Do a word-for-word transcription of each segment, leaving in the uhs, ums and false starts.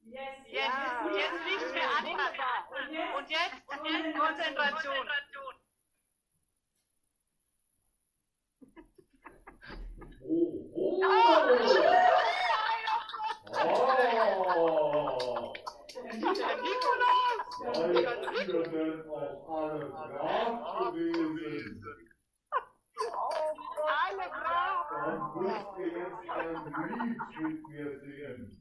Jetzt, jetzt nicht mehr anfangen. Und jetzt, jetzt Konzentration. Oh, oh. Oh. Der Nikolaus! Seid ihr denn auch alle brav gewesen? Alle brav! Dann müsst ihr jetzt ein Lied mit mir singen.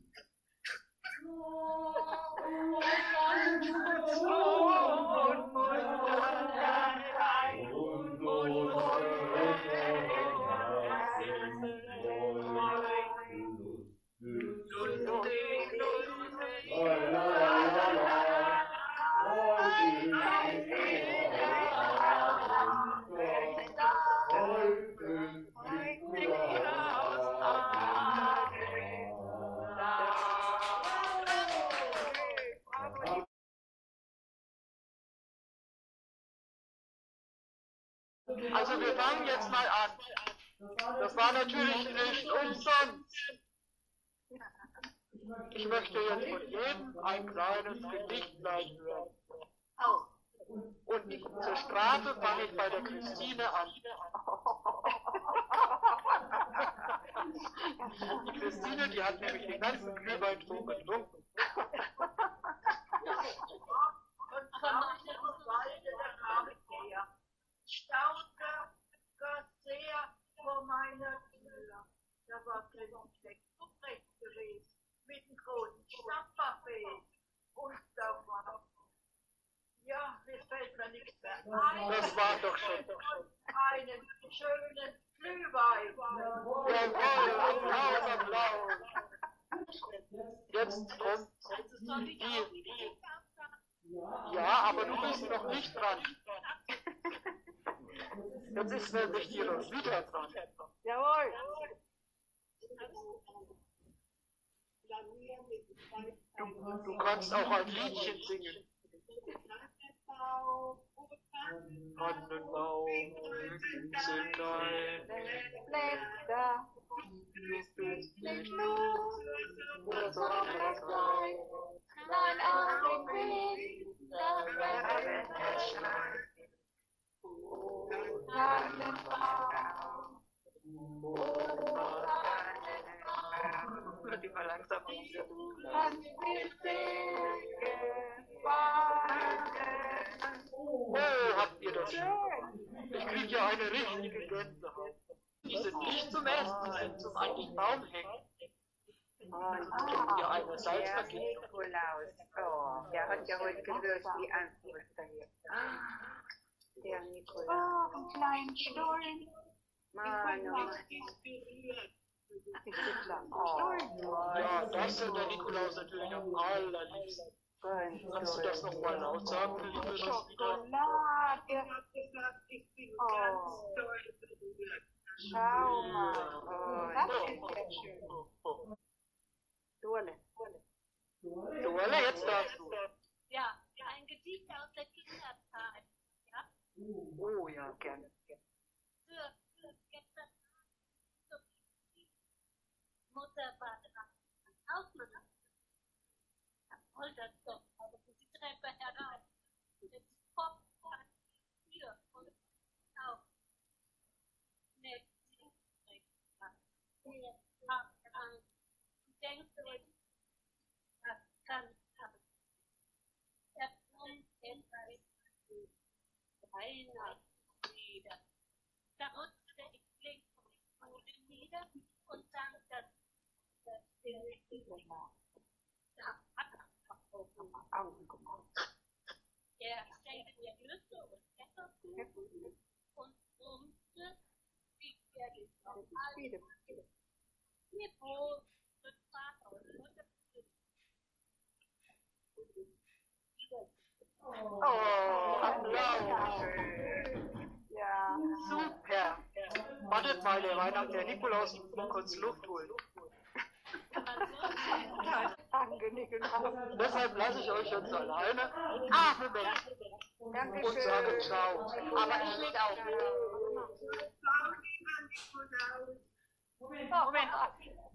Also wir fangen jetzt mal an. Das war natürlich nicht umsonst. Ich möchte jetzt von jedem ein kleines Gedichtlein hören. Und zur Strafe fange ich bei der Christine an. Die Christine, die hat nämlich den ganzen Glühwein schon getrunken. Staunte Gott sehr vor meiner Tür. Da war Klingensteck zurecht gewesen, mit dem großen Stadtbuffet. Und da war, ja, mir fällt mir nichts mehr ein. Das war doch schon. Einen schönen Glühwein. Jawohl, Applaus, Applaus. Jetzt kommt die. Ja, aber du bist noch nicht dran. Jetzt ist nämlich die Roswitha dran. Jawohl. Du, du kannst auch ein Liedchen singen. Tannenbaum, Hützenlein, Blätter, nicht los, das Sonnenschein, nein, Augenblick, das Wetter. Tannenbaum, die mal langsam ganz viel Silke, Weiden. Oh, habt ihr das schön? Ich kriege ja eine richtige Gänsehaut. Die sind nicht zum Essen, die sind zum an den Baum hängen. Und ja eine Salzvergiftung. Der Nikolaus, oh, der hat ja heute gelöst wie Angstmuster hier. Der Nikolaus. Oh, einen kleinen Stollen. Mann, oh. Oh, Ja, das sind der Nikolaus natürlich am allerliebsten. Kannst du das nochmal laut sagen, liebe Roswitha? Schokolade. Oh, schau mal. Oh, Das ist ja schön. Dole. Joelle, jetzt darfst du. Ja, ein Gedicht aus der Kinderzeit. Ja? Oh ja, gerne. Für, für gestern Abend. Mutter war dran. Hausmann hat poltert doch, aber die Treppe herein. Jetzt kommt an die Tür und auf. Nett, der hat Angst. Denkst du, das kann haben. Der kommt etwas Weihnachtslieder. Da rutschte ich links vom Stuhl nieder und sang das Da hat er Augen gemacht. Er schenkte mir Nüsse und Erdbeeren und brummte, wie er ist auf alle. Mir wohl wird Vater und Mutter. Oh, Applaus. Ja. Super. Wartet mal, der Weihnachten, der Nikolaus muss kurz Luft holen. Danke, Nikolaus. Deshalb lasse ich euch jetzt alleine. Ah, Moment. Und sage ciao. Aber ich leg auf. Ciao, lieber Nikolaus. Moment.